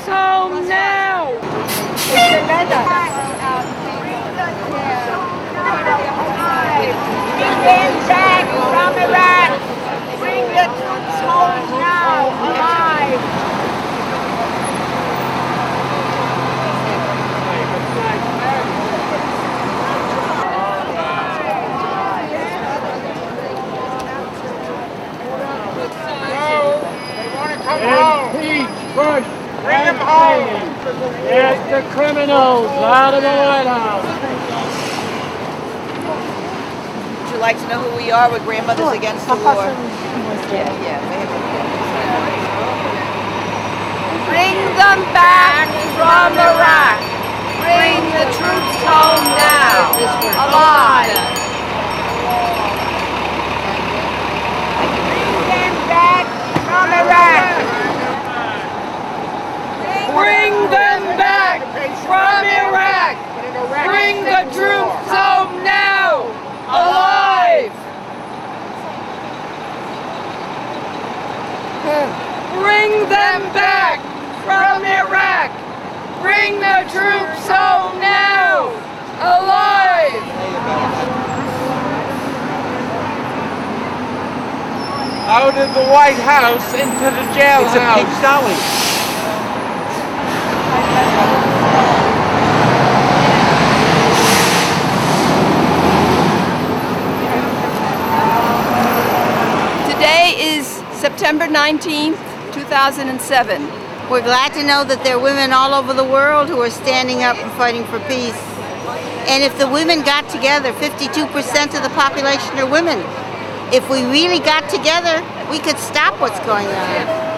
home now! Get back from Iraq! Bring the troops home now, alive! Push! Bring them home! Get the criminals out of the White House! Would you like to know who we are? We're Grandmothers Against the War. Bring them back from Iraq! Bring the troops home now, alive! Bring them back from Iraq! Bring them back from Iraq! Bring the troops home now! Alive! Bring them back from Iraq! Bring the troops home now! Alive! Out of the White House into the jailhouse. It's a pink dolly. Today is September 19th, 2007. We're glad to know that there are women all over the world who are standing up and fighting for peace. And if the women got together, 52% of the population are women. If we really got together, we could stop what's going on.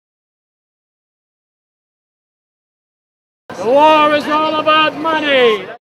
The war is all about money.